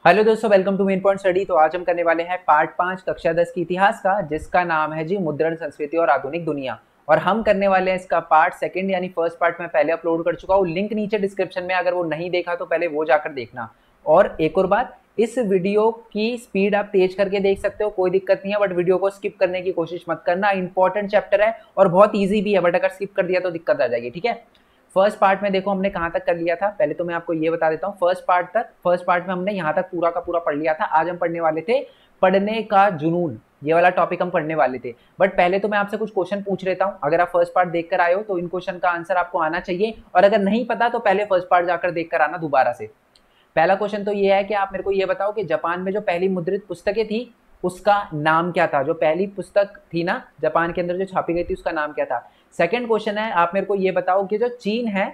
Hello दोस्तों, welcome to main point study. तो आज हम करने वाले हैं पार्ट 5 कक्षा 10 की इतिहास का, जिसका नाम है जी मुद्रण संस्कृति और आधुनिक दुनिया। और हम करने वाले हैं इसका पार्ट सेकंड, यानी फर्स्ट पार्ट मैं पहले अपलोड कर चुका हूँ, लिंक नीचे डिस्क्रिप्शन में, अगर वो नहीं देखा तो पहले वो जाकर देखना। और एक और बात, इस वीडियो की स्पीड आप तेज करके देख सकते हो, कोई दिक्कत नहीं है, बट वीडियो को स्किप करने की कोशिश मत करना। इंपॉर्टेंट चैप्टर है और बहुत ईजी भी है, बट अगर स्किप कर दिया तो दिक्कत आ जाएगी। ठीक है, फर्स्ट पार्ट में देखो हमने कहाँ तक कर लिया था, पहले तो मैं आपको ये बता देता हूँ। फर्स्ट पार्ट में हमने यहाँ तक पूरा का पूरा पढ़ लिया था। आज हम पढ़ने वाले थे पढ़ने का जुनून, ये वाला टॉपिक हम पढ़ने वाले थे। बट पहले तो मैं आपसे कुछ क्वेश्चन पूछ लेता हूँ। अगर आप फर्स्ट पार्ट देख कर आए हो तो इन क्वेश्चन का आंसर आपको आना चाहिए, और अगर नहीं पता तो पहले फर्स्ट पार्ट जाकर देख कर आना दोबारा से। पहला क्वेश्चन तो ये है कि आप मेरे को ये बताओ कि जापान में जो पहली मुद्रित पुस्तकें थी उसका नाम क्या था। जो पहली पुस्तक थी ना जापान के अंदर जो छापी गई थी, उसका नाम क्या था। सेकंड क्वेश्चन है, आप मेरे को ये बताओ कि जो चीन है,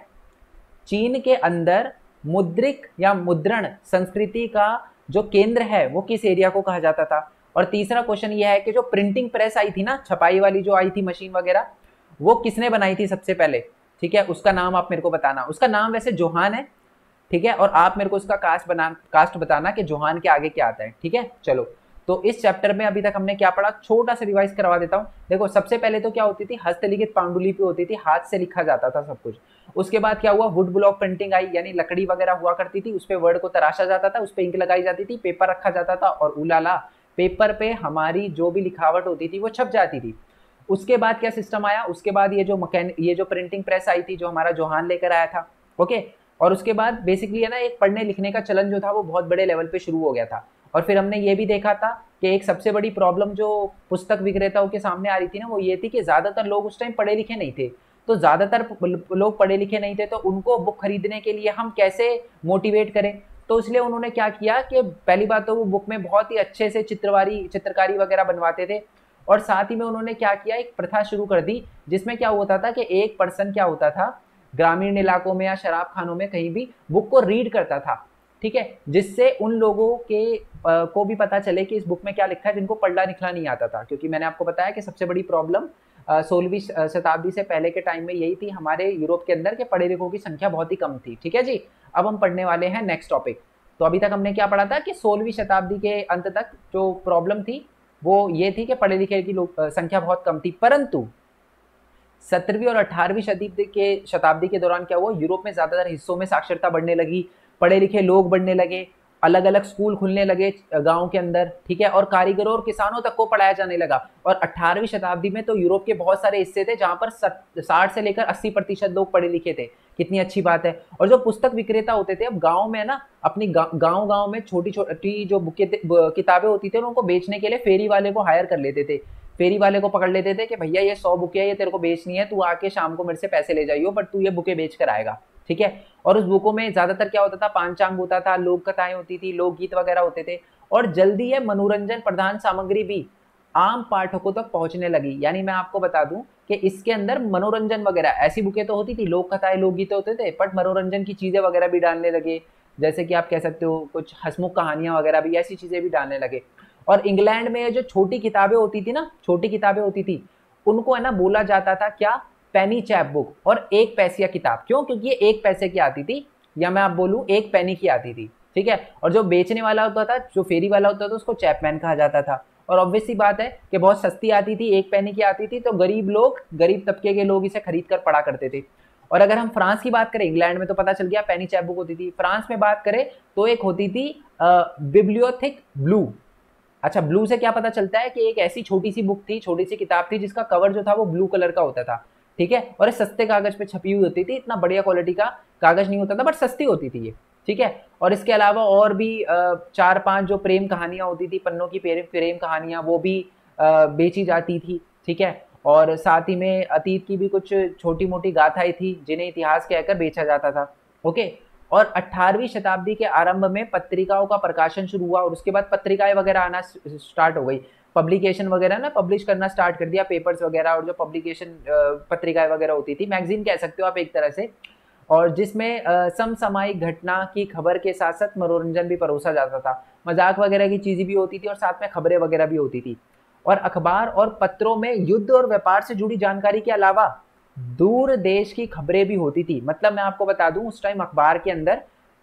चीन के अंदर मुद्रिक या मुद्रण संस्कृति का जो केंद्र है वो किस एरिया को कहा जाता था। और तीसरा क्वेश्चन ये है कि जो प्रिंटिंग प्रेस आई थी ना, छपाई वाली जो आई थी मशीन वगैरह, वो किसने बनाई थी सबसे पहले। ठीक है, उसका नाम आप मेरे को बताना। उसका नाम वैसे जोहान है, ठीक है, और आप मेरे को उसका कास्ट बताना कि जोहान के आगे क्या आता है। ठीक है, चलो। तो इस चैप्टर में अभी तक हमने क्या पढ़ा, छोटा सा रिवाइज करवा देता हूँ। देखो, सबसे पहले तो क्या होती थी, हस्तलिखित पांडुलिपि होती थी, हाथ से लिखा जाता था सब कुछ। उसके बाद क्या हुआ, वुड ब्लॉक प्रिंटिंग आई, यानी लकड़ी वगैरह हुआ करती थी, उस पे वर्ड को तराशा जाता था, उस पे इंक लगाई जाती थी, पेपर रखा जाता था, और उलाला पेपर पे हमारी जो भी लिखावट होती थी वो छप जाती थी। उसके बाद क्या सिस्टम आया, उसके बाद ये जो प्रिंटिंग प्रेस आई थी, जो हमारा जोहान लेकर आया था। ओके, और उसके बाद बेसिकली है ना, एक पढ़ने लिखने का चलन जो था वो बहुत बड़े लेवल पे शुरू हो गया था। और फिर हमने ये भी देखा था कि एक सबसे बड़ी प्रॉब्लम जो पुस्तक विक्रेताओं के सामने आ रही थी ना, वो ये थी कि ज्यादातर लोग उस टाइम पढ़े लिखे नहीं थे। तो ज्यादातर लोग पढ़े लिखे नहीं थे, तो उनको बुक खरीदने के लिए हम कैसे मोटिवेट करें। तो इसलिए उन्होंने क्या किया कि पहली बात तो वो बुक में बहुत ही अच्छे से चित्रकारी वगैरह बनवाते थे। और साथ ही में उन्होंने क्या किया, एक प्रथा शुरू कर दी, जिसमें क्या होता था कि एक पर्सन क्या होता था, ग्रामीण इलाकों में या शराब खानों में कहीं भी बुक को रीड करता था। ठीक है, जिससे उन लोगों के को भी पता चले कि इस बुक में क्या लिखा है, जिनको पढ़ना लिखना नहीं आता था। क्योंकि मैंने आपको बताया कि सबसे बड़ी प्रॉब्लम 16वीं शताब्दी से पहले के टाइम में यही थी हमारे यूरोप के अंदर, के पढ़े लिखों की संख्या बहुत ही कम थी। ठीक है जी, अब हम पढ़ने वाले हैं नेक्स्ट टॉपिक। तो अभी तक हमने क्या पढ़ा था कि 16वीं शताब्दी के अंत तक जो प्रॉब्लम थी वो ये थी कि पढ़े लिखे की संख्या बहुत कम थी। परंतु 17वीं और 18वीं शताब्दी के दौरान क्या हुआ, यूरोप में ज्यादातर हिस्सों में साक्षरता बढ़ने लगी, पढ़े लिखे लोग बढ़ने लगे, अलग अलग स्कूल खुलने लगे गांव के अंदर। ठीक है, और कारीगरों और किसानों तक को पढ़ाया जाने लगा। और 18वीं शताब्दी में तो यूरोप के बहुत सारे हिस्से थे जहां पर 60 से लेकर 80% लोग पढ़े लिखे थे। कितनी अच्छी बात है। और जो पुस्तक विक्रेता होते थे, अब गाँव में ना, अपनी गाँव में छोटी छोटी जो किताबें होती थी उनको बेचने के लिए फेरी वाले को हायर कर लेते थे। फेरी वाले को पकड़ लेते थे कि भैया ये 100 बुकें है, ये तेरे को बेचनी है, तू आके शाम को मेरे से पैसे ले जाइयो, बट तू ये बुकें बेच कर आएगा। ठीक है, और उस बुकों में ज्यादातर क्या होता था, पांचांग होता था, लोक कथाएं होती थी, लोकगीत वगैरह होते थे। और जल्दी ये मनोरंजन प्रधान सामग्री भी आम पाठकों तक पहुंचने लगी। यानी मैं आपको बता दूं कि इसके अंदर मनोरंजन वगैरह, ऐसी बुकें तो होती थी, लोक कथाएं लोकगीत होते थे, बट मनोरंजन की चीजें वगैरह भी डालने लगे। जैसे कि आप कह सकते हो कुछ हंसमुख कहानियां वगैरह भी, ऐसी चीजें भी डालने लगे। और इंग्लैंड में जो छोटी किताबें होती थी ना, छोटी किताबें होती थी, उनको है ना बोला जाता था क्या, पेनी चैप बुक, और 1 पैसिया किताब। क्यों, क्योंकि ये 1 पैसे की आती थी, या मैं आप बोलूं 1 पेनी की आती थी। ठीक है, और जो बेचने वाला होता था, जो फेरी वाला होता था, उसको चैपमैन कहा जाता था। और ऑब्वियस सी बात है कि बहुत सस्ती आती थी, 1 पेनी की आती थी, तो गरीब तबके के लोग इसे खरीद कर पढ़ा करते थे। और अगर हम फ्रांस की बात करें, इंग्लैंड में तो पता चल गया पेनी चैप बुक होती थी। फ्रांस में बात करें तो एक होती थी बिब्लियोथिक ब्लू। अच्छा, ब्लू से क्या पता चलता है कि एक ऐसी छोटी सी बुक थी, छोटी सी किताब थी, जिसका कवर जो था वो ब्लू कलर का होता था। ठीक है, और ये सस्ते कागज पे छपी हुई होती थी, इतना बढ़िया क्वालिटी का कागज नहीं होता था, बट सस्ती होती थी ये। ठीक है, और इसके अलावा और भी 4-5 जो प्रेम कहानियां होती थी, पन्नों की प्रेम कहानियां, वो भी बेची जाती थी। ठीक है, और साथ ही में अतीत की भी कुछ छोटी मोटी गाथाएं थी, जिन्हें इतिहास कहकर बेचा जाता था। ओके, और 18वीं शताब्दी के आरंभ में पत्रिकाओं का प्रकाशन शुरू हुआ, और उसके बाद पत्रिकाएं वगैरह आना स्टार्ट हो गई, पब्लिकेशन वगैरह ना, पब्लिश करना स्टार्ट कर दिया, पेपर्स वगैरह, और जो पब्लिकेशन पत्रिकाएं वगैरह होती थी, मैगजीन कह सकते हो आप एक तरह से। और जिसमें समसामयिक घटना की खबर के साथ साथ मनोरंजन भी परोसा जाता था, मजाक वगैरह की चीजें भी होती थी, और साथ में खबरें वगैरह भी होती थी। और अखबार और पत्रों में युद्ध और व्यापार से जुड़ी जानकारी के अलावा दूर देश की खबरें भी होती थी। मतलब मैं आपको बता दूं, उस टाइम अखबार के अंदर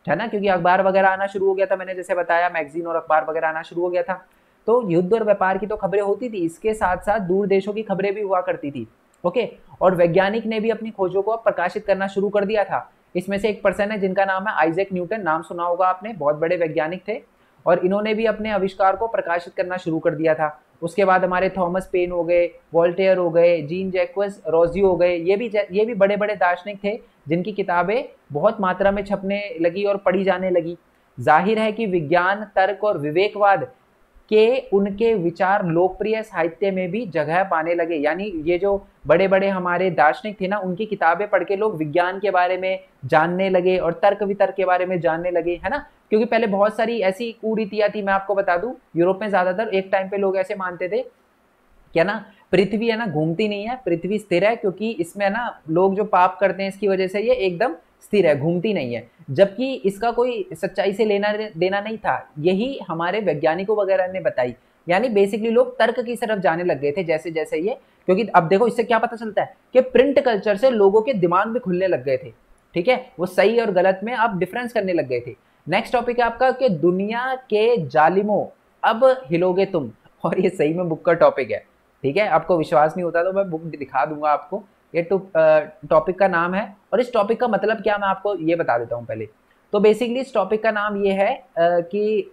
है ना, क्योंकि अखबार वगैरह आना शुरू हो गया था, मैंने जैसे बताया मैगजीन और अखबार वगैरह आना शुरू हो गया था। तो युद्ध और व्यापार की तो खबरें होती थी, इसके साथ साथ दूर देशों की खबरें भी हुआ करती थी। ओके, और वैज्ञानिक ने भी अपनी खोजों को प्रकाशित करना शुरू कर दिया था। इसमें से एक पर्सन है जिनका नाम है आइजैक न्यूटन, नाम सुना होगा आपने, बहुत बड़े वैज्ञानिक थे, और इन्होंने भी अपने आविष्कार को प्रकाशित करना शुरू कर दिया था। उसके बाद हमारे थॉमस पेन हो गए, वोल्टेयर हो गए, जीन जैक्वस रोजियो हो गए, ये भी बड़े बड़े दार्शनिक थे जिनकी किताबें बहुत मात्रा में छपने लगी और पढ़ी जाने लगी। जाहिर है कि विज्ञान, तर्क और विवेकवाद के उनके विचार लोकप्रिय साहित्य में भी जगह पाने लगे। यानी ये जो बड़े बड़े हमारे दार्शनिक थे ना, उनकी किताबें पढ़ के लोग विज्ञान के बारे में जानने लगे और तर्क वितर्क के बारे में जानने लगे, है ना। क्योंकि पहले बहुत सारी ऐसी कुरीतियां थी, मैं आपको बता दूं, यूरोप में ज्यादातर एक टाइम पे लोग ऐसे मानते थे क्या ना, पृथ्वी है ना घूमती नहीं है, पृथ्वी स्थिर है, क्योंकि इसमें है ना लोग जो पाप करते हैं इसकी वजह से ये एकदम स्थिर है, घूमती नहीं है। जबकि इसका कोई सच्चाई से लेना देना नहीं था, यही हमारे वैज्ञानिकों वगैरह ने बताई। यानी बेसिकली लोग तर्क की तरफ जाने लग गए थे जैसे जैसे ये, क्योंकि अब देखो इससे क्या पता चलता है कि प्रिंट कल्चर से लोगों के दिमाग भी खुलने लग गए थे। ठीक है, वो सही और गलत में आप डिफरेंस करने लग गए थे। नेक्स्ट टॉपिक है आपका कि दुनिया के जालिमों अब हिलोगे तुम, और ये सही में बुक का टॉपिक है। ठीक है, आपको विश्वास नहीं होता तो मैं बुक दिखा दूंगा आपको। ये टॉपिक का नाम है, और इस टॉपिक का मतलब क्या मैं आपको ये बता देता हूँ पहले। तो बेसिकली इस टॉपिक का नाम ये है कि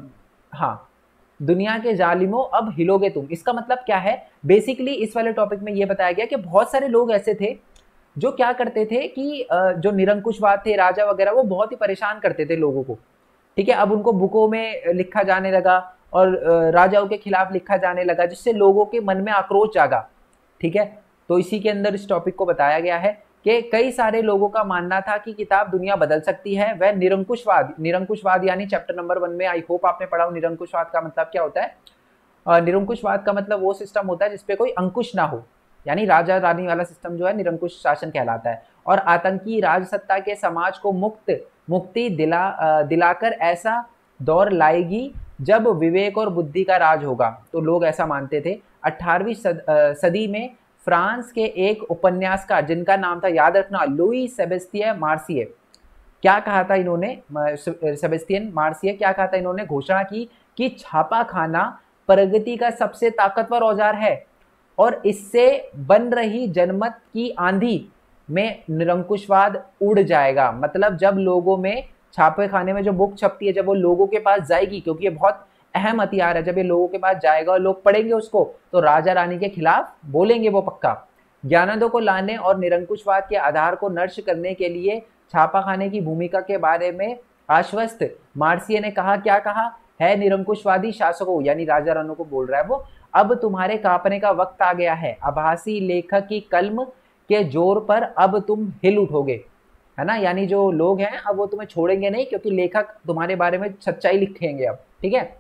हाँ, दुनिया के जालिमों अब हिलोगे तुम। इसका मतलब क्या है, बेसिकली इस वाले टॉपिक में ये बताया गया कि बहुत सारे लोग ऐसे थे जो क्या करते थे कि जो निरंकुशवाद थे, राजा वगैरह, वो बहुत ही परेशान करते थे लोगों को। ठीक है, अब उनको बुकों में लिखा जाने लगा और राजाओं के खिलाफ लिखा जाने लगा, जिससे लोगों के मन में आक्रोश जागा। ठीक है, तो इसी के अंदर इस टॉपिक को बताया गया है कि कई सारे लोगों का मानना था कि किताब दुनिया बदल सकती है। वह निरंकुशवाद यानी चैप्टर नंबर 1 में आई होप आपने पढ़ा हो निरंकुशवाद का मतलब क्या होता है। निरंकुशवाद का मतलब वो सिस्टम होता है जिसपे कोई अंकुश ना हो, यानी राजा रानी वाला सिस्टम जो है निरंकुश शासन कहलाता है। और आतंकी राजसत्ता के समाज को मुक्ति दिलाकर ऐसा दौर लाएगी जब विवेक और बुद्धि का राज होगा। तो लोग ऐसा मानते थे। 18वीं सदी में फ्रांस के एक उपन्यासकार जिनका नाम था, याद रखना, लुई सेबेस्टियन मार्सिये, क्या कहा था इन्होंने, सेबेस्टियन मार्सिये क्या कहा था इन्होंने, घोषणा की कि छापा खाना प्रगति का सबसे ताकतवर औजार है और इससे बन रही जनमत की आंधी में निरंकुशवाद उड़ जाएगा। मतलब जब लोगों में छापे खाने में जो बुक छपती है, जब वो लोगों के पास जाएगी, क्योंकि ये बहुत अहम हथियार है, जब ये लोगों के पास जाएगा और लोग पढ़ेंगे उसको, तो राजा रानी के खिलाफ बोलेंगे वो पक्का। ज्ञानों को लाने और निरंकुशवाद के आधार को नष्ट करने के लिए छापा खाने की भूमिका के बारे में आश्वस्त मार्सिये ने कहा, क्या कहा है, निरंकुशवादी शासकों, यानी राजा रानियों को बोल रहा है वो, अब तुम्हारे कांपने का वक्त आ गया है। आभासी लेखक की कलम के जोर पर अब तुम हिल उठोगे, है ना। यानी जो लोग हैं अब वो तुम्हें छोड़ेंगे नहीं, क्योंकि लेखक तुम्हारे बारे में सच्चाई लिखेंगे अब। ठीक है,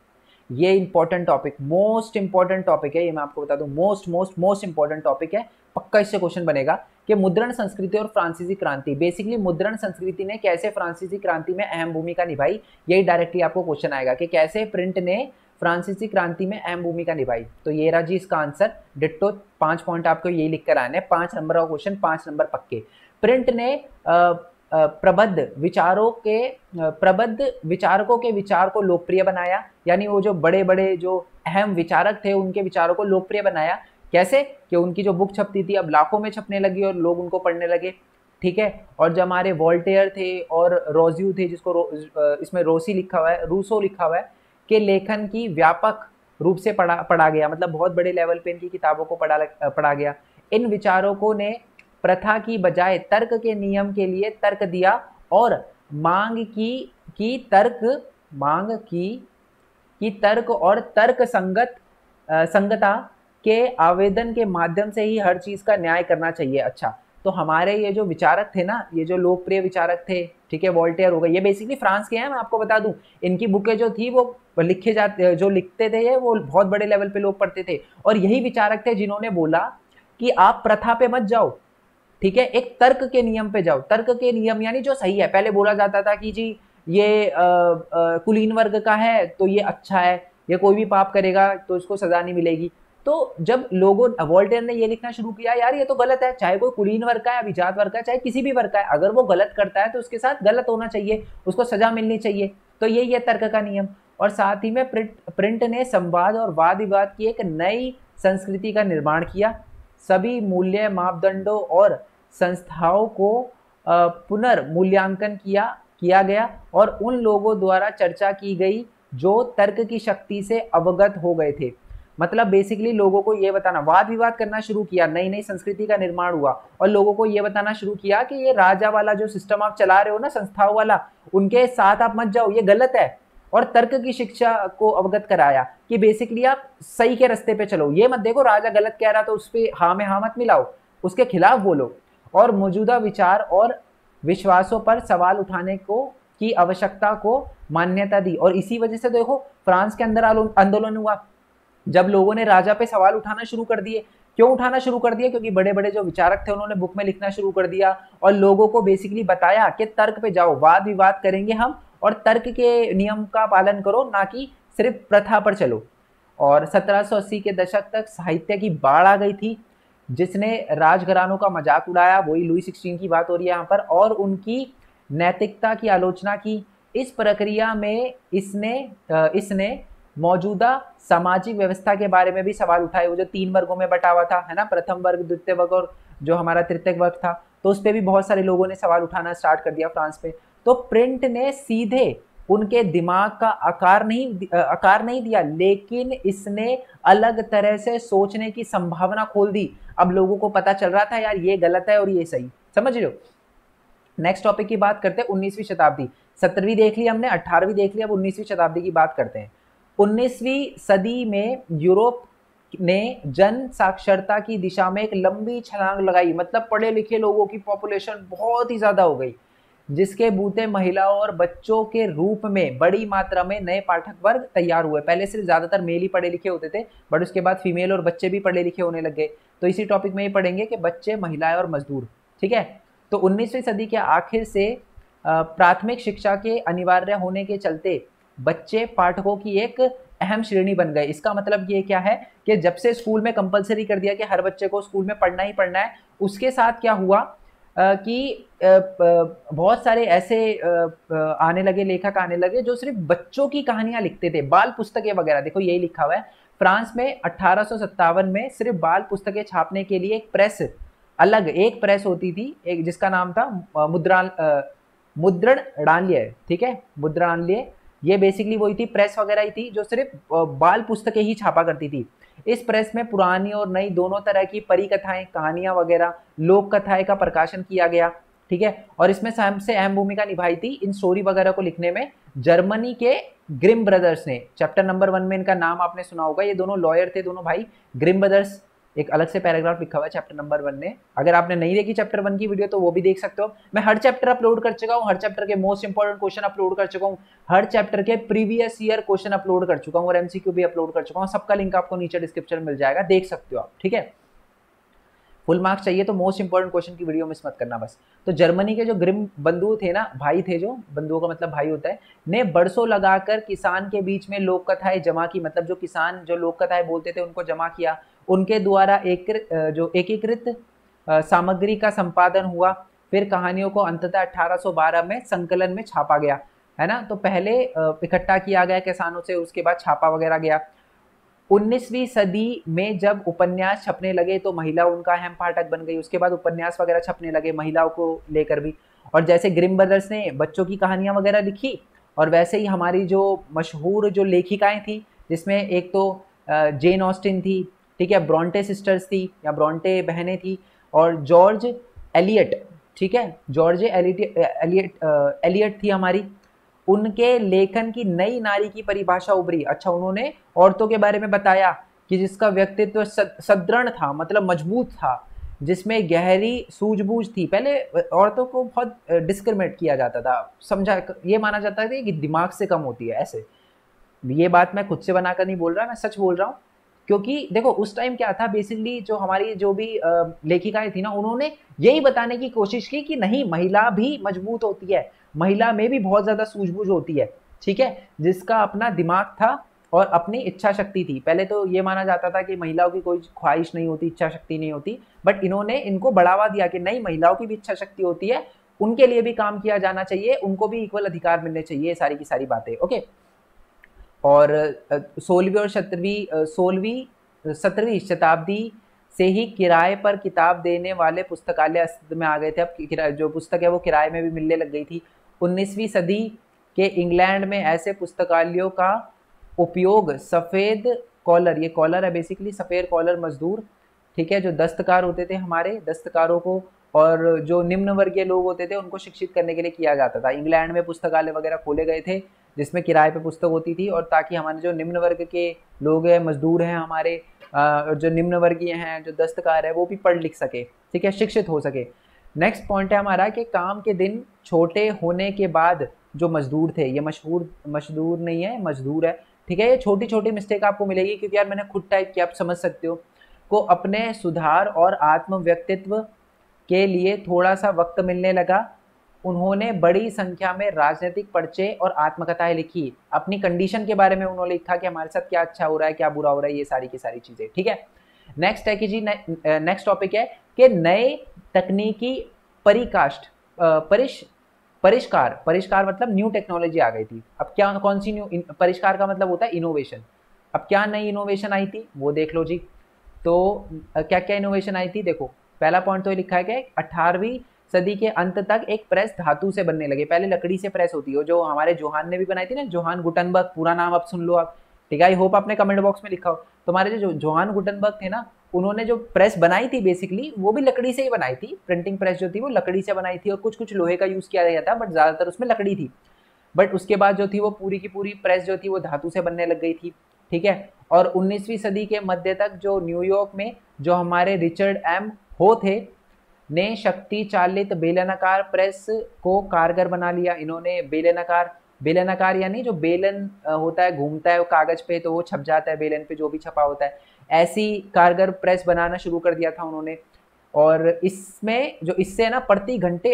ये important topic, most important topic है, ये मैं आपको बता दूं, मोस्ट इंपॉर्टेंट टॉपिक है, पक्का इससे क्वेश्चन बनेगा कि मुद्रण संस्कृति और फ्रांसीसी क्रांति। बेसिकली मुद्रण संस्कृति ने कैसे फ्रांसीसी क्रांति में अहम भूमिका निभाई, यही डायरेक्टली आपको क्वेश्चन आएगा कि कैसे प्रिंट ने फ्रांसीसी क्रांति में अहम भूमिका निभाई। तो ये रहा जी इसका आंसर, डिट्टो 5 पॉइंट आपको यही लिख कर आने, 5 नंबर का क्वेश्चन, 5 नंबर पक्के। प्रिंट ने प्रबुद्ध विचारकों के विचार को लोकप्रिय बनाया, यानी वो जो बड़े बड़े जो अहम विचारक थे उनके विचारों को लोकप्रिय बनाया। कैसे कि उनकी जो बुक छपती थी अब लाखों में छपने लगी और लोग उनको पढ़ने लगे। ठीक है, और जो हमारे वोल्टेयर थे और रोजियो थे, जिसको इसमें रूसो लिखा हुआ है, के लेखन की व्यापक रूप से पढ़ा गया, मतलब बहुत बड़े लेवल पे इनकी किताबों को पढ़ा गया। इन विचारकों ने प्रथा की बजाय तर्क के नियम के लिए तर्क दिया और मांग की तर्क और तर्क संगता के आवेदन के माध्यम से ही हर चीज का न्याय करना चाहिए। अच्छा, तो हमारे ये जो विचारक थे ना, ये जो लोकप्रिय विचारक थे, ठीक है, वोल्टेयर हो गए, ये बेसिकली फ्रांस के हैं, मैं आपको बता दूं। इनकी बुकें जो थी वो जो लिखते थे वो बहुत बड़े लेवल पे लोग पढ़ते थे, और यही विचारक थे जिन्होंने बोला कि आप प्रथा पे मत जाओ, ठीक है, एक तर्क के नियम पे जाओ। तर्क के नियम यानी जो सही है। पहले बोला जाता था कि जी ये कुलीन वर्ग का है तो ये अच्छा है, ये कोई भी पाप करेगा तो इसको सजा नहीं मिलेगी। तो जब लोगों वोल्टेयर ने ये लिखना शुरू किया, यार ये तो गलत है, चाहे कोई कुलीन वर्ग का है, अभिजात वर्ग का है, चाहे किसी भी वर्ग का है, अगर वो गलत करता है तो उसके साथ गलत होना चाहिए, उसको सजा मिलनी चाहिए। तो यही है तर्क का नियम। और साथ ही में प्रिंट ने संवाद और वाद विवाद की एक नई संस्कृति का निर्माण किया। सभी मूल्य मापदंडों और संस्थाओं को पुनर्मूल्यांकन किया गया और उन लोगों द्वारा चर्चा की गई जो तर्क की शक्ति से अवगत हो गए थे। मतलब बेसिकली लोगों को ये बताना, वाद विवाद करना शुरू किया, नई नई संस्कृति का निर्माण हुआ और लोगों को ये बताना शुरू किया कि ये राजा वाला जो सिस्टम आप चला रहे हो ना, संस्थाओं वाला, उनके साथ आप मत जाओ, ये गलत है। और तर्क की शिक्षा को अवगत कराया कि बेसिकली आप सही के रास्ते पे चलो, ये मत देखो राजा गलत कह रहा तो उस पर हाँ में हाँ मत मिलाओ, उसके खिलाफ बोलो। और मौजूदा विचार और विश्वासों पर सवाल उठाने की आवश्यकता को मान्यता दी। और इसी वजह से देखो फ्रांस के अंदर आंदोलन हुआ, जब लोगों ने राजा पे सवाल उठाना शुरू कर दिए। क्यों उठाना शुरू कर दिया? क्योंकि बड़े बड़े जो विचारक थे उन्होंने बुक में लिखना शुरू कर दिया और लोगों को बेसिकली बताया कि तर्क पे जाओ, वाद विवाद करेंगे हम और तर्क के नियम का पालन करो, ना कि सिर्फ प्रथा पर चलो। और 1780 के दशक तक साहित्य की बाढ़ आ गई थी, जिसने राजघरानों का मजाक उड़ाया, वही लुई 16 की बात हो रही है यहाँ पर, और उनकी नैतिकता की आलोचना की। इस प्रक्रिया में इसने मौजूदा सामाजिक व्यवस्था के बारे में भी सवाल उठाए। वो जो 3 वर्गों में बटा हुआ था, है ना, प्रथम वर्ग, द्वितीय वर्ग और जो हमारा तृतीय वर्ग था, तो उस पर भी बहुत सारे लोगों ने सवाल उठाना स्टार्ट कर दिया फ्रांस पे। तो प्रिंट ने सीधे उनके दिमाग का आकार नहीं दिया, लेकिन इसने अलग तरह से सोचने की संभावना खोल दी। अब लोगों को पता चल रहा था यार ये गलत है और ये सही, समझ रहे हो। नेक्स्ट टॉपिक की बात करते हैं 19वीं शताब्दी। 17वीं देख ली हमने, 18वीं देख ली, अब 19वीं शताब्दी की बात करते हैं। 19वीं सदी में यूरोप ने जन साक्षरता की दिशा में एक लंबी छलांग लगाई। मतलब पढ़े लिखे लोगों की पॉपुलेशन बहुत ही ज्यादा हो गई, जिसके बूते महिलाओं और बच्चों के रूप में बड़ी मात्रा में नए पाठक वर्ग तैयार हुए। पहले सिर्फ ज्यादातर मेल ही पढ़े लिखे होते थे, बट उसके बाद फीमेल और बच्चे भी पढ़े लिखे होने लग गए। तो इसी टॉपिक में ही पढ़ेंगे कि बच्चे, महिलाएं और मजदूर, ठीक है। तो 19वीं सदी के आखिर से प्राथमिक शिक्षा के अनिवार्य होने के चलते बच्चे पाठकों की एक अहम श्रेणी बन गए। इसका मतलब ये क्या है कि जब से स्कूल में कंपलसरी कर दिया कि हर बच्चे को स्कूल में पढ़ना ही पढ़ना है, उसके साथ क्या हुआ कि बहुत सारे ऐसे आने लगे, लेखक आने लगे जो सिर्फ बच्चों की कहानियां लिखते थे, बाल पुस्तकें वगैरह। देखो यही लिखा हुआ है, फ्रांस में 1857 में सिर्फ बाल पुस्तकें छापने के लिए एक प्रेस होती थी, एक जिसका नाम था मुद्रणडालय, ठीक है, मुद्रणडालय। ये बेसिकली वही थी, प्रेस वगैरह ही थी जो सिर्फ बाल पुस्तकें ही छापा करती थी। इस प्रेस में पुरानी और नई दोनों तरह की परिकथाएं, कहानियां वगैरह, लोक कथाएं का प्रकाशन किया गया, ठीक है। और इसमें सबसे अहम भूमिका निभाई थी इन स्टोरी वगैरह को लिखने में जर्मनी के ग्रिम ब्रदर्स ने। चैप्टर नंबर 1 में इनका नाम आपने सुना होगा, ये दोनों लॉयर थे, दोनों भाई ग्रिम ब्रदर्स। एक अलग से पैराग्राफ लिखा हुआ है चैप्टर नंबर 1 में। अगर आपने नहीं देखी चैप्टर 1 की वीडियो तो वो भी देख सकते हो। मैं हर चैप्टर अपलोड कर चुका हूँ, हर चैप्टर के मोस्ट इंपोर्टेंट क्वेश्चन अपलोड कर चुका हूँ, हर चैप्टर के प्रीवियस ईयर क्वेश्चन अपलोड कर चुका हूँ और एमसीक्यू भी अपलोड कर चुका हूँ। सबका लिंक आपको नीचे डिस्क्रिप्शन में मिल जाएगा, देख सकते हो आप, ठीक है। फुल मार्क्स चाहिए तो मोस्ट इंपोर्टेंट क्वेश्चन की वीडियो मिस मत करना बस। तो जर्मनी के जो ग्रिम बंधु थे ना, भाई थे, जो बंधुओं का मतलब भाई होता है, ने बरसों लगाकर किसान के बीच में लोक कथाएं जमा की। मतलब जो किसान जो लोक कथाएं बोलते थे उनको जमा किया। उनके द्वारा एकीकृत सामग्री का संपादन हुआ। फिर कहानियों को अंततः 1812 में संकलन में छापा गया, है ना। तो पहले इकट्ठा किया गया किसानों से, उसके बाद छापा वगैरह गया। 19वीं सदी में जब उपन्यास छपने लगे तो महिला उनका अहम पाठक बन गई। उसके बाद उपन्यास वगैरह छपने लगे महिलाओं को लेकर भी। और जैसे ग्रिम ब्रदर्स ने बच्चों की कहानियां वगैरह लिखी, और वैसे ही हमारी जो मशहूर जो लेखिकाएं थी, जिसमें एक तो जेन ऑस्टिन थी, ठीक है, ब्रॉन्टे सिस्टर्स थी या ब्रॉन्टे बहनें थी, और जॉर्ज एलियट, ठीक है, जॉर्ज एलियट थी हमारी। उनके लेखन की नई नारी की परिभाषा उभरी। अच्छा, उन्होंने औरतों के बारे में बताया कि जिसका व्यक्तित्व सदृढ़ था, मतलब मजबूत था, जिसमें गहरी सूझबूझ थी। पहले औरतों को बहुत डिस्क्रिमिनेट किया जाता था, समझा, ये माना जाता था कि दिमाग से कम होती है। ऐसे ये बात मैं खुद से बनाकर नहीं बोल रहा, मैं सच बोल रहा हूँ। क्योंकि देखो उस टाइम क्या था, बेसिकली जो हमारी जो भी लेखिकाएं थी ना, उन्होंने यही बताने की कोशिश की कि नहीं, महिला भी मजबूत होती है, महिला में भी बहुत ज्यादा सूझबूझ होती है, ठीक है, जिसका अपना दिमाग था और अपनी इच्छा शक्ति थी। पहले तो ये माना जाता था कि महिलाओं की कोई ख्वाहिश नहीं होती, इच्छा शक्ति नहीं होती, बट इन्होंने इनको बढ़ावा दिया कि नहीं, महिलाओं की भी इच्छा शक्ति होती है, उनके लिए भी काम किया जाना चाहिए, उनको भी इक्वल अधिकार मिलने चाहिए, सारी की सारी बातें। ओके। और 16वीं और 17वीं शताब्दी से ही किराए पर किताब देने वाले पुस्तकालय अस्तित्व में आ गए थे। अब जो पुस्तक है वो किराए में भी मिलने लग गई थी। 19वीं सदी के इंग्लैंड में ऐसे पुस्तकालयों का उपयोग सफ़ेद कॉलर, ये कॉलर है बेसिकली, सफ़ेद कॉलर मजदूर, ठीक है, जो दस्तकार होते थे हमारे, दस्तकारों को और जो निम्न वर्गीय लोग होते थे उनको शिक्षित करने के लिए किया जाता था। इंग्लैंड में पुस्तकालय वगैरह खोले गए थे जिसमें किराए पे पुस्तक होती थी, और ताकि हमारे जो निम्न वर्ग के लोग हैं, मजदूर हैं हमारे, जो निम्न वर्गीय हैं, जो दस्तकार है, वो भी पढ़ लिख सके, ठीक है, शिक्षित हो सके। नेक्स्ट पॉइंट है हमारा कि काम के दिन छोटे होने के बाद जो मजदूर थे, ये मजदूर नहीं है, मजदूर है, ठीक है। ये छोटी छोटी मिस्टेक आपको मिलेगी क्योंकि यार मैंने खुद टाइप किया, आप समझ सकते हो। को अपने सुधार और आत्म व्यक्तित्व के लिए थोड़ा सा वक्त मिलने लगा, उन्होंने बड़ी संख्या में राजनीतिक पर्चे और आत्मकथाएं लिखी। अपनी कंडीशन के बारे में उन्होंने लिखा कि हमारे साथ क्या अच्छा हो रहा है, क्या बुरा हो रहा है, ये सारी की सारी चीजें, ठीक है। नेक्स्ट है कि जी, नेक्स्ट टॉपिक है कि नए तकनीकी परिकाष्ठ परिष्कार, परिष्कार मतलब न्यू टेक्नोलॉजी आ गई थी। अब क्या, कौन सी न्यू, परिष्कार का मतलब होता है इनोवेशन। अब क्या नई इनोवेशन आई थी वो देख लो जी। तो क्या क्या इनोवेशन आई थी, देखो पहला पॉइंट तो ये लिखा है कि 18वीं सदी के अंत तक एक प्रेस धातु से बनने लगे। पहले लकड़ी से प्रेस होती है, जो हमारे जोहान ने भी बनाई थी ना, जोहान गुटनबर्ग, पूरा नाम अब सुन लो आप, ठीक है। आई होप आपने कमेंट बॉक्स में लिखा हो। तुम्हारे जो जोहान गुटनबर्ग थे ना, उन्होंने जो प्रेस बनाई थी बेसिकली वो भी लकड़ी से ही बनाई थी। प्रिंटिंग प्रेस जो थी वो लकड़ी से बनाई थी, और कुछ कुछ लोहे का यूज किया गया था, बट ज्यादातर उसमें लकड़ी थी। बट उसके बाद जो थी वो पूरी की पूरी प्रेस जो थी वो धातु से बनने लग गई थी, ठीक है। और 19वीं सदी के मध्य तक जो न्यूयॉर्क में जो हमारे रिचर्ड एम हो थे ने शक्ति चालित बेलनाकार प्रेस को कारगर बना लिया। इन्होंने बेलनाकार, बेलनाकार यानी जो बेलन होता है, घूमता है वो कागज पे, तो वो छप जाता है बेलन पे जो भी छपा होता है, ऐसी कारगर प्रेस बनाना शुरू कर दिया था उन्होंने। और इसमें जो, इससे ना प्रति घंटे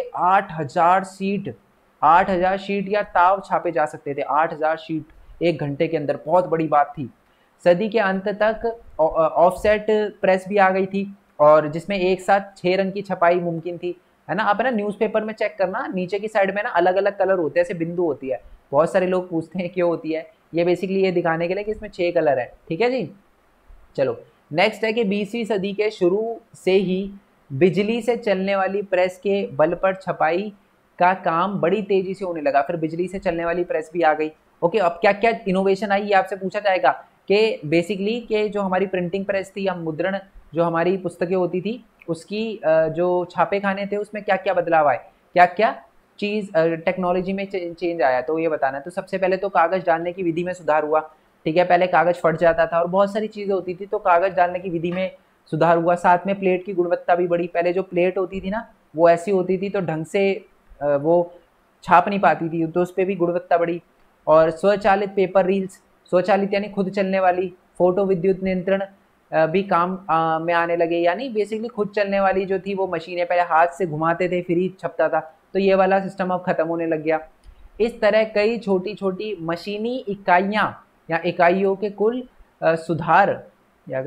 8,000 शीट या ताव छापे जा सकते थे। 8,000 शीट एक घंटे के अंदर, बहुत बड़ी बात थी। सदी के अंत तक ऑफसेट प्रेस भी आ गई थी, और जिसमें एक साथ 6 रंग की छपाई मुमकिन थी, है ना। आप है ना न्यूज़पेपर में चेक करना, नीचे की साइड में ना अलग अलग कलर होते हैं, ऐसे बिंदु होती है। बहुत सारे लोग पूछते हैं क्यों होती है, ये बेसिकली ये दिखाने के लिए कि इसमें 6 कलर है, ठीक है जी। चलो नेक्स्ट है कि 20वीं सदी के शुरू से ही बिजली से चलने वाली प्रेस के बल पर छपाई का काम बड़ी तेजी से होने लगा। फिर बिजली से चलने वाली प्रेस भी आ गई। ओके, अब क्या क्या इनोवेशन आई ये आपसे पूछा जाएगा कि बेसिकली कि जो हमारी प्रिंटिंग प्रेस थी या मुद्रण, जो हमारी पुस्तकें होती थी, उसकी जो छापे खाने थे उसमें क्या क्या बदलाव आए, क्या क्या चीज़ टेक्नोलॉजी में चेंज आया, तो ये बताना है। तो सबसे पहले तो कागज़ डालने की विधि में सुधार हुआ, ठीक है। पहले कागज़ फट जाता था और बहुत सारी चीज़ें होती थी, तो कागज़ डालने की विधि में सुधार हुआ। साथ में प्लेट की गुणवत्ता भी बढ़ी। पहले जो प्लेट होती थी ना वो ऐसी होती थी तो ढंग से वो छाप नहीं पाती थी, तो उस पर भी गुणवत्ता बढ़ी। और स्वचालित पेपर रील्स, स्वचालित यानी खुद चलने वाली, फोटो विद्युत नियंत्रण भी काम में आने लगे, यानी बेसिकली खुद चलने वाली जो थी वो मशीनें, पहले हाथ से घुमाते थे फिर ही छपता था, तो ये वाला सिस्टम अब खत्म होने लग गया। इस तरह कई छोटी छोटी मशीनी इकाइयाँ या इकाइयों के कुल सुधार या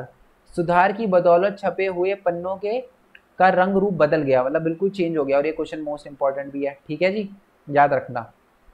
सुधार की बदौलत छपे हुए पन्नों के का रंग रूप बदल गया, मतलब बिल्कुल चेंज हो गया। और ये क्वेश्चन मोस्ट इंपॉर्टेंट भी है, ठीक है जी, याद रखना।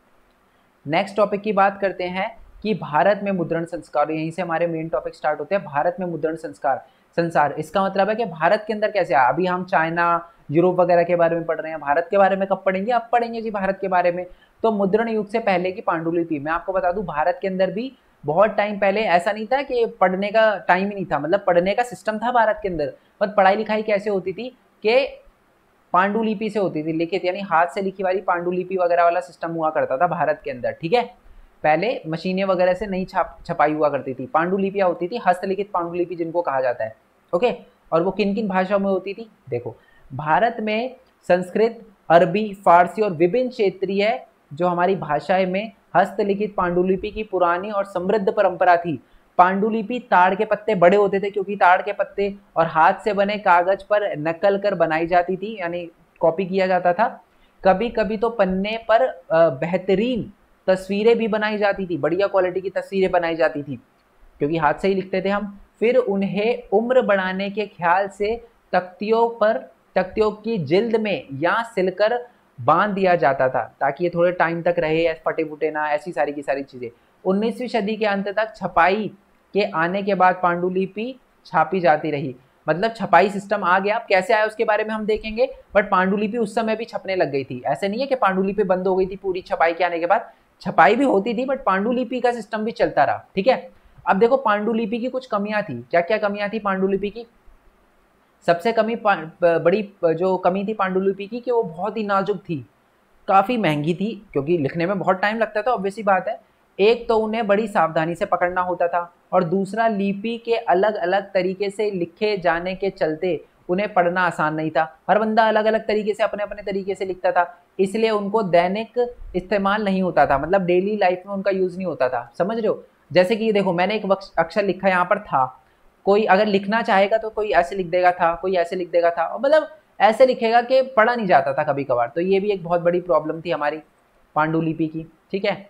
नेक्स्ट टॉपिक की बात करते हैं कि भारत में मुद्रण संस्कार, यहीं से हमारे मेन टॉपिक स्टार्ट होते हैं। भारत में मुद्रण संसार, इसका मतलब है कि भारत के अंदर कैसे आया। अभी हम चाइना, यूरोप वगैरह के बारे में पढ़ रहे हैं, भारत के बारे में कब पढ़ेंगे, अब पढ़ेंगे जी भारत के बारे में। तो मुद्रण युग से पहले की पांडुलिपि, मैं आपको बता दूं भारत के अंदर भी बहुत टाइम पहले ऐसा नहीं था कि पढ़ने का टाइम ही नहीं था, मतलब पढ़ने का सिस्टम था भारत के अंदर, बट पढ़ाई लिखाई कैसे होती थी कि पांडुलिपि से होती थी, लिखित यानी हाथ से लिखी वाली पांडुलिपि वगैरह वाला सिस्टम हुआ करता था भारत के अंदर, ठीक है। पहले मशीनें वगैरह से नहीं छपाई हुआ करती थी, पांडुलिपियां होती थी, हस्तलिखित पांडुलिपि जिनको कहा जाता है, ओके। और वो किन किन भाषाओं में होती थी, देखो भारत में संस्कृत, अरबी, फारसी और विभिन्न क्षेत्रीय जो हमारी भाषाएं में हस्तलिखित पांडुलिपि की पुरानी और समृद्ध परंपरा थी। पांडुलिपि ताड़ के पत्ते बड़े होते थे, क्योंकि ताड़ के पत्ते और हाथ से बने कागज पर नकल कर बनाई जाती थी, यानी कॉपी किया जाता था। कभी कभी तो पन्ने पर बेहतरीन तस्वीरें भी बनाई जाती थी, बढ़िया क्वालिटी की तस्वीरें बनाई जाती थी क्योंकि हाथ से ही लिखते थे हम। फिर उन्हें उम्र बढ़ाने के ख्याल से तख्तियों की जिल्द में या सिलकर बांध दिया जाता था ताकि ये थोड़े टाइम तक रहे, फटे फुटे ना, ऐसी सारी की सारी चीजें। 19वीं सदी के अंत तक छपाई के आने के बाद पांडुलिपि छापी जाती रही। मतलब छपाई सिस्टम आ गया, अब कैसे आया उसके बारे में हम देखेंगे, बट पांडुलिपि उस समय भी छपने लग गई थी। ऐसे नहीं है कि पांडुलिपि बंद हो गई थी पूरी छपाई के आने के बाद, छपाई भी होती थी बट पांडुलिपि का सिस्टम भी चलता रहा। ठीक है, अब देखो पांडुलिपि की कुछ कमियां थी। क्या क्या कमियां थी पांडुलिपि की? सबसे बड़ी जो कमी थी पांडुलिपि की कि वो बहुत ही नाजुक थी, काफी महंगी थी क्योंकि लिखने में बहुत टाइम लगता था, ऑब्वियस सी बात है। एक तो उन्हें बड़ी सावधानी से पकड़ना होता था और दूसरा लिपि के अलग अलग तरीके से लिखे जाने के चलते उन्हें पढ़ना आसान नहीं था। हर बंदा अलग अलग तरीके से अपने अपने तरीके से लिखता था, इसलिए उनको दैनिक इस्तेमाल नहीं होता था, मतलब डेली लाइफ में उनका यूज नहीं होता था। समझ रहे हो? जैसे कि देखो मैंने एक अक्षर लिखा यहाँ पर था, कोई अगर लिखना चाहेगा तो कोई ऐसे लिख देगा था, कोई ऐसे लिख देगा था, और मतलब ऐसे लिखेगा कि पढ़ा नहीं जाता था कभी कभार। तो ये भी एक बहुत बड़ी प्रॉब्लम थी हमारी पांडुलिपि की। ठीक है,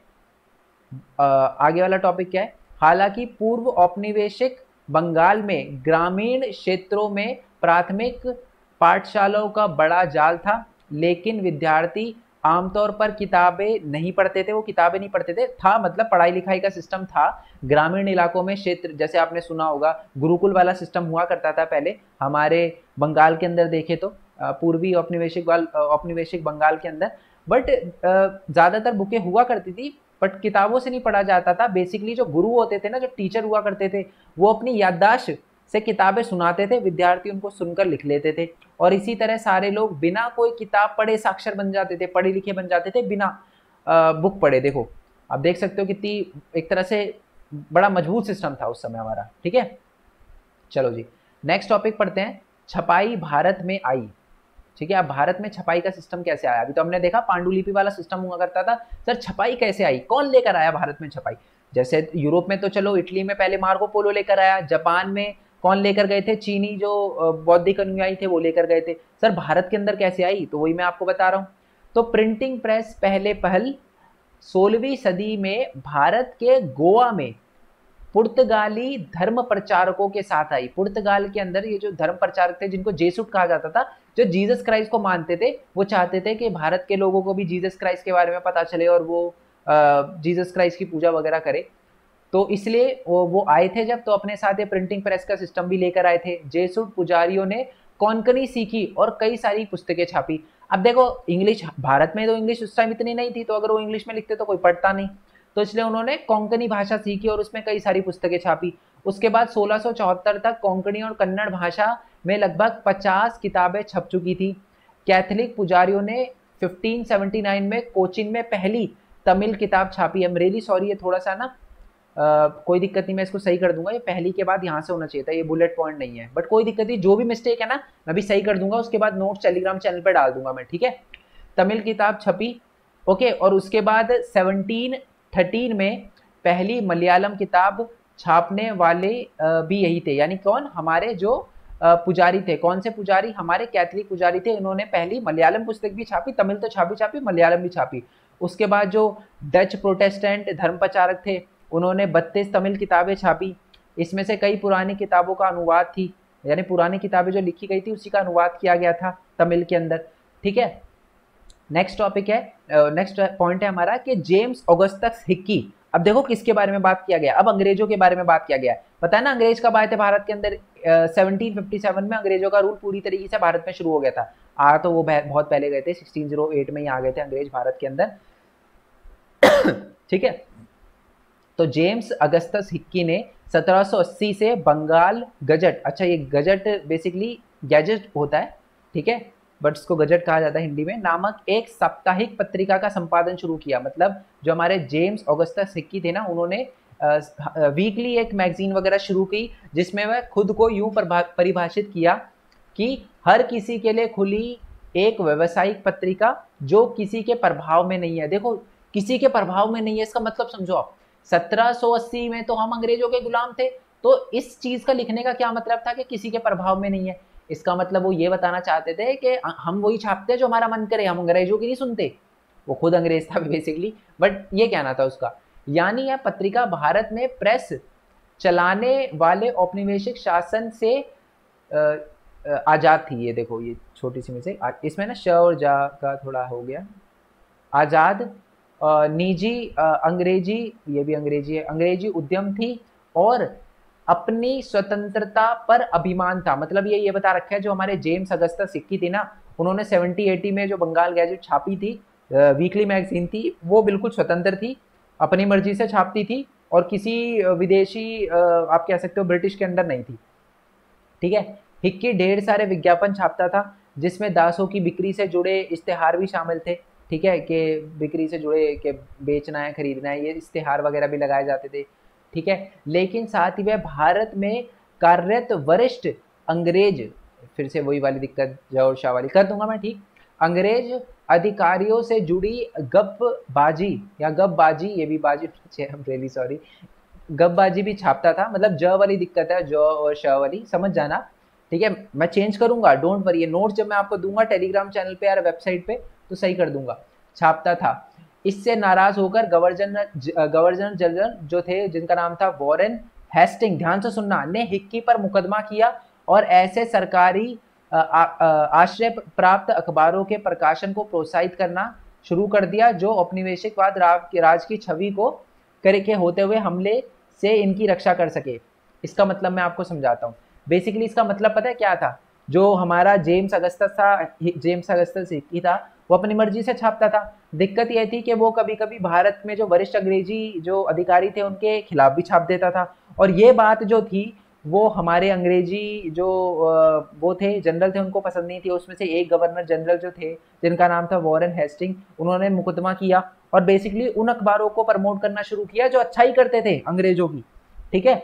आगे वाला टॉपिक क्या है? हालांकि पूर्व औपनिवेशिक बंगाल में ग्रामीण क्षेत्रों में प्राथमिक पाठशालाओं का बड़ा जाल था, लेकिन विद्यार्थी आमतौर पर किताबें नहीं पढ़ते थे। वो किताबें नहीं पढ़ते थे, था मतलब पढ़ाई लिखाई का सिस्टम था ग्रामीण इलाकों में। क्षेत्र जैसे आपने सुना होगा गुरुकुल वाला सिस्टम हुआ करता था पहले हमारे बंगाल के अंदर, देखे तो पूर्वी औपनिवेशिक बंगाल के अंदर। बट ज्यादातर बुकें हुआ करती थी बट किताबों से नहीं पढ़ा जाता था। बेसिकली जो गुरु होते थे ना, जो टीचर हुआ करते थे, वो अपनी याददाश्त से किताबें सुनाते थे, विद्यार्थी उनको सुनकर लिख लेते थे। और इसी तरह सारे लोग बिना कोई किताब पढ़े साक्षर बन जाते थे, पढ़े लिखे बन जाते थे बिना बुक पढ़े। देखो आप देख सकते हो कितनी एक तरह से बड़ा मजबूत सिस्टम था उस समय हमारा। ठीक है, चलो जी नेक्स्ट टॉपिक पढ़ते हैं। छपाई भारत में आई। ठीक है, अब भारत में छपाई का सिस्टम कैसे आया? अभी तो हमने देखा पांडुलिपि वाला सिस्टम हुआ करता था, सर छपाई कैसे आई, कौन लेकर आया भारत में छपाई? जैसे यूरोप में तो चलो इटली में पहले मार्को पोलो लेकर आया, जापान में कौन लेकर गए थे? चीनी जो बौद्धिक अनुयायी थे वो लेकर गए थे। सर भारत के अंदर कैसे आई? तो वही मैं आपको बता रहा हूँ। तो प्रिंटिंग प्रेस पहले पहल 16वीं सदी में भारत के गोवा में पुर्तगाली धर्म प्रचारकों के साथ आई। पुर्तगाल के अंदर ये जो धर्म प्रचारक थे जिनको जेसुट कहा जाता था, जो जीसस क्राइस्ट को मानते थे, वो चाहते थे कि भारत के लोगों को भी जीसस क्राइस्ट के बारे में पता चले और वो जीसस क्राइस्ट की पूजा वगैरह करे। तो इसलिए वो आए थे जब, तो अपने साथ ये प्रिंटिंग प्रेस का सिस्टम भी लेकर आए थे। जेसुट पुजारियों ने कोंकणी सीखी और कई सारी पुस्तकें छापी। अब देखो इंग्लिश, भारत में तो इंग्लिश उस टाइम इतनी नहीं थी, तो अगर वो इंग्लिश में लिखते तो कोई पढ़ता नहीं, तो इसलिए उन्होंने कोंकणी भाषा सीखी और उसमें कई सारी पुस्तकें छापी। उसके बाद 1674 तक कोंकणी और कन्नड़ भाषा में लगभग 50 किताबें छप चुकी थी। कैथोलिक पुजारियों ने 1579 में कोचिन में पहली तमिल किताब छापी। है रियली सॉरी, ये थोड़ा सा ना कोई दिक्कत नहीं, मैं इसको सही कर दूंगा। ये पहली के बाद यहाँ से होना चाहिए था, ये बुलेट पॉइंट नहीं है, बट कोई दिक्कत नहीं, जो भी मिस्टेक है ना मैं भी सही कर दूंगा, उसके बाद नोट्स टेलीग्राम चैनल पर डाल दूंगा मैं। ठीक है, तमिल किताब छपी। ओके, और उसके बाद 1713 में पहली मलयालम किताब छापने वाले भी यही थे, यानी कौन? हमारे जो पुजारी थे। कौन से पुजारी? हमारे कैथोलिक पुजारी थे। इन्होंने पहली मलयालम पुस्तक भी छापी, तमिल तो छापी, मलयालम भी छापी। उसके बाद जो डच प्रोटेस्टेंट धर्म प्रचारक थे, उन्होंने 32 तमिल किताबें छापी। इसमें से कई पुरानी किताबों का अनुवाद थी, यानी पुरानी किताबें जो लिखी गई थी उसी का अनुवाद किया गया था तमिल के अंदर। ठीक है, नेक्स्ट टॉपिक है, नेक्स्ट पॉइंट है हमारा कि जेम्स ऑगस्टस हिक्की। अब देखो किसके बारे में बात किया गया, अब अंग्रेजों के बारे में बात किया गया है। पता है ना अंग्रेज कब आए थे भारत के अंदर? 1757 में अंग्रेजों का रूल पूरी तरीके से भारत में शुरू हो गया था। आ तो वो बहुत पहले गए थे, 1608 में ही आ गए थे अंग्रेज भारत के अंदर। ठीक है, तो जेम्स अगस्टस हिक्की ने 1780 से बंगाल गजट, अच्छा ये गजट बेसिकली गैजेट होता है, ठीक है, बट इसको गजट कहा जाता है हिंदी में, नामक एक साप्ताहिक पत्रिका का संपादन शुरू किया। मतलब जो हमारे जेम्स ऑगस्टस हिक्की थे ना, उन्होंने वीकली एक मैगजीन वगैरह शुरू की, जिसमें वह खुद को यूं परिभाषित किया कि हर किसी के लिए खुली एक व्यावसायिक पत्रिका जो किसी के प्रभाव में नहीं है। देखो किसी के प्रभाव में नहीं है, इसका मतलब समझो आप, 1780 में तो हम अंग्रेजों के गुलाम थे, तो इस चीज का लिखने का क्या मतलब था कि किसी के प्रभाव में नहीं है? इसका मतलब वो ये बताना चाहते थे कि हम वही छापते हैं जो हमारा मन करे, हम अंग्रेजों की नहीं सुनते। वो खुद अंग्रेज था बेसिकली, बट ये कहना था उसका। यानी यह पत्रिका भारत में प्रेस चलाने वाले औपनिवेशिक शासन से आजाद थी। ये देखो, ये छोटी सी मिस्टेक इसमें ना, श और जा का थोड़ा हो गया। आजाद निजी अंग्रेजी, ये भी अंग्रेजी है, अंग्रेजी उद्यम थी और अपनी स्वतंत्रता पर अभिमान था। मतलब ये बता रखा है, जो हमारे जेम्स अगस्टस सिक्की थी ना, उन्होंने 70-80 में जो बंगाल गैजेट छापी थी, वीकली मैगजीन थी, वो बिल्कुल स्वतंत्र थी, अपनी मर्जी से छापती थी और किसी विदेशी आप कह सकते हो ब्रिटिश के अंडर नहीं थी। ठीक है। हिक्की ढेर सारे विज्ञापन छापता था, जिसमें दासों की बिक्री से जुड़े इश्तेहार भी शामिल थे। ठीक है, कि बिक्री से जुड़े कि बेचना है, खरीदना है, ये इश्तेहार वगैरह भी लगाए जाते थे। ठीक है। लेकिन साथ ही वह भारत में कार्यरत वरिष्ठ अंग्रेज, फिर से वही वाली दिक्कत, जौर शाह वाली कर दूंगा मैं, ठीक, अंग्रेज अधिकारियों से जुड़ी गपबाजी या गपबाजी, ये भी बाजी, आई एम रियली सॉरी, गपबाजी भी छापता था। मतलब ज वाली दिक्कत है, ज और श वाली, समझ जाना। ठीक है, मैं चेंज करूंगा, डोंट वरी। नोट जब मैं आपको दूंगा टेलीग्राम चैनल पे या वेबसाइट पे तो सही कर दूंगा। छापता था। इससे नाराज होकर गवर्नर जनरल जो थे, जिनका नाम था वॉरेन हेस्टिंग, ध्यान से सुनना, ने हिक्की पर मुकदमा किया और ऐसे सरकारी आश्रय प्राप्त अखबारों के प्रकाशन को प्रोत्साहित करना शुरू कर दिया, जो औपनिवेशिकवाद राज की छवि को करके होते हुए हमले से इनकी रक्षा कर सके। इसका मतलब मैं आपको समझाता हूँ। बेसिकली इसका मतलब पता है क्या था? जो हमारा जेम्स अगस्टस था, जेम्स अगस्टस ही था, वो अपनी मर्जी से छापता था। दिक्कत यह थी कि वो कभी कभी भारत में जो वरिष्ठ अंग्रेजी जो अधिकारी थे उनके खिलाफ भी छाप देता था। और ये बात जो थी वो हमारे अंग्रेजी जो वो थे जनरल थे, उनको पसंद नहीं थी। उसमें से एक गवर्नर जनरल जो थे, जिनका नाम था वॉरेन हेस्टिंग, उन्होंने मुकदमा किया और बेसिकली उन अखबारों को प्रमोट करना शुरू किया जो अच्छा ही करते थे अंग्रेजों की। ठीक है।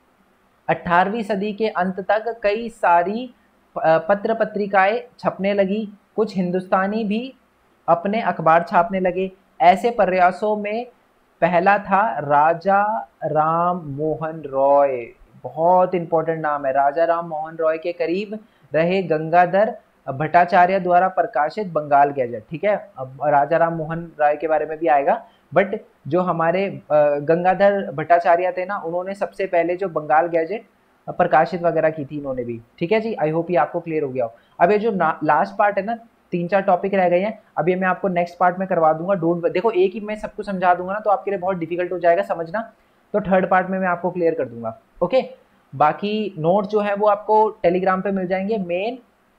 18वीं सदी के अंत तक कई सारी पत्र पत्रिकाएं छपने लगी। कुछ हिंदुस्तानी भी अपने अखबार छापने लगे। ऐसे प्रयासों में पहला था राजा राम मोहन रॉय। बहुत इंपॉर्टेंट नाम है, राजा राम मोहन रॉय के करीब रहे गंगाधर भट्टाचार्य द्वारा प्रकाशित बंगाल गैजेट। ठीक है, अब राजा राम मोहन राय के बारे में भी आएगा, बट जो हमारे गंगाधर भट्टाचार्य थे ना, उन्होंने सबसे पहले जो बंगाल गैजेट प्रकाशित वगैरह की थी इन्होंने भी। ठीक है जी, आई होप ये आपको क्लियर हो गया हो। अब ये जो लास्ट पार्ट है ना, 3-4 टॉपिक रह गए हैं, अब ये मैं आपको नेक्स्ट पार्ट में करवा दूंगा। डोंट, देखो एक ही मैं सब कुछ समझा दूंगा ना तो आपके लिए बहुत डिफिकल्ट हो जाएगा समझना, तो थर्ड पार्ट में मैं आपको क्लियर कर दूंगा। ओके, बाकी नोट जो है वो आपको टेलीग्राम पे मिल जाएंगे। मेन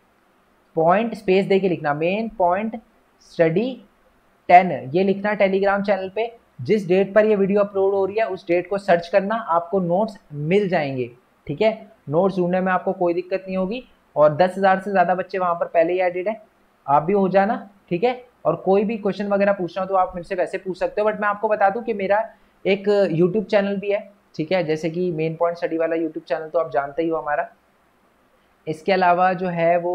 पॉइंट स्पेस दे के लिखना, मेन पॉइंट स्टडी 10 ये लिखना टेलीग्राम चैनल पे। जिस डेट पर ये वीडियो अपलोड हो रही है उस डेट को सर्च करना, आपको नोट्स मिल जाएंगे। ठीक है, नोट्स ढूंढने में आपको कोई दिक्कत नहीं होगी और 10,000 से ज़्यादा बच्चे वहाँ पर पहले ही एडिड है, आप भी हो जाना। ठीक है, और कोई भी क्वेश्चन वगैरह पूछना हो तो आप मुझसे वैसे पूछ सकते हो, बट मैं आपको बता दूं कि मेरा एक यूट्यूब चैनल भी है। ठीक है, जैसे कि मेन पॉइंट स्टडी वाला यूट्यूब चैनल तो आप जानते ही हो हमारा। इसके अलावा जो है वो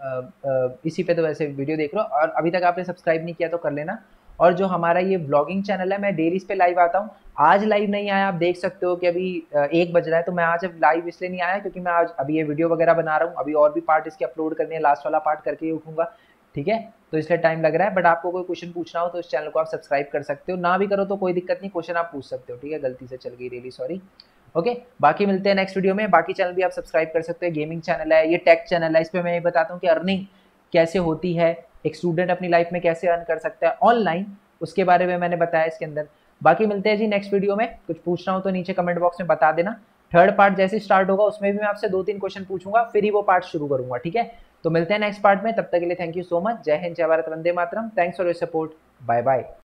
इसी पे तो वैसे वीडियो देख लो, और अभी तक आपने सब्सक्राइब नहीं किया तो कर लेना। और जो हमारा ये व्लॉगिंग चैनल है, मैं डेली इस पे लाइव आता हूँ। आज लाइव नहीं आया, आप देख सकते हो कि अभी 1 बज रहा है, तो मैं आज लाइव इसलिए नहीं आया क्योंकि मैं आज अभी ये वीडियो वगैरह बना रहा हूँ। अभी और भी पार्ट इसके अपलोड करने हैं, लास्ट वाला पार्ट करके ही उठूंगा। ठीक है, तो इसलिए टाइम लग रहा है, बट आपको कोई क्वेश्चन पूछना हो तो इस चैनल को आप सब्सक्राइब कर सकते हो, ना भी करो तो कोई दिक्कत नहीं, क्वेश्चन आप पूछ सकते हो। ठीक है, गलती से चल गई, रियली सॉरी। ओके, बाकी मिलते हैं नेक्स्ट वीडियो में। बाकी चैनल भी आप सब्सक्राइब कर सकते हो, गेमिंग चैनल है, ये टेक चैनल है, इस पर मैं ये बताता हूँ कि अर्निंग कैसे होती है, एक स्टूडेंट अपनी लाइफ में कैसे अर्न कर सकता है ऑनलाइन, उसके बारे में मैंने बताया इसके अंदर। बाकी मिलते हैं जी नेक्स्ट वीडियो में। कुछ पूछना हो तो नीचे कमेंट बॉक्स में बता देना। थर्ड पार्ट जैसे स्टार्ट होगा उसमें भी मैं आपसे 2-3 क्वेश्चन पूछूंगा, फिर ही वो पार्ट शुरू करूंगा। ठीक है, तो मिलते हैं नेक्स्ट पार्ट में, तब तक के लिए थैंक यू सो मच। जय हिंद, जय भारत, वंदे मातरम। Thanks for your support, bye bye.